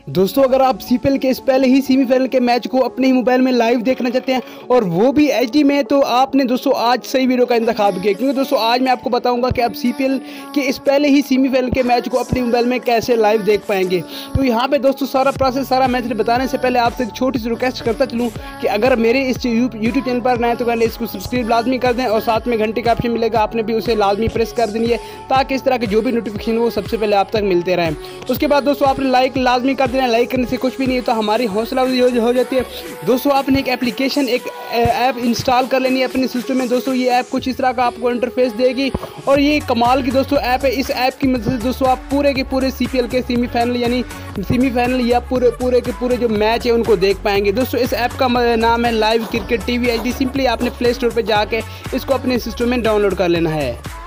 दोस्तों अगर आप सीपीएल के इस पहले ही सेमीफाइनल के मैच को अपने ही मोबाइल में लाइव देखना चाहते हैं और वो भी एचडी में, तो आपने दोस्तों आज सही वीडियो का इंतखाब किया, क्योंकि दोस्तों आज मैं आपको बताऊंगा कि आप सीपीएल के इस पहले ही सेमीफाइनल के मैच को अपने मोबाइल में कैसे लाइव देख पाएंगे। तो यहाँ पे दोस्तों सारा प्रोसेस, सारा मैच बताने से पहले आपसे एक छोटी सी रिक्वेस्ट करता चलूँ कि अगर मेरे इस यूट्यूब चैनल पर नए तो पहले इसको सब्सक्राइब लाजमी कर दें और साथ में घंटे का ऑप्शन मिलेगा, आपने भी उसे लाजमी प्रेस कर देनी है ताकि इस तरह के जो भी नोटिफिकेशन वो सबसे पहले आप तक मिलते रहें। उसके बाद दोस्तों आपने लाइक लाजमी कर देना, लाइक करने से कुछ भी नहीं होता, हमारी हौसला हो जाती है। दोस्तों आपने एक एप्लीकेशन, एक ऐप इंस्टॉल कर लेनी है अपने सिस्टम में। दोस्तों ये ऐप कुछ इस तरह का आपको इंटरफेस देगी और ये कमाल की दोस्तों ऐप है। इस ऐप की मदद से दोस्तों आप पूरे के पूरे सीपीएल के सेमीफाइनल या पूरे के पूरे जो मैच है उनको देख पाएंगे। दोस्तों इस ऐप का नाम है live cricket TV HD. Simply आपने प्ले स्टोर पर जाके इसको अपने सिस्टम में डाउनलोड कर लेना है।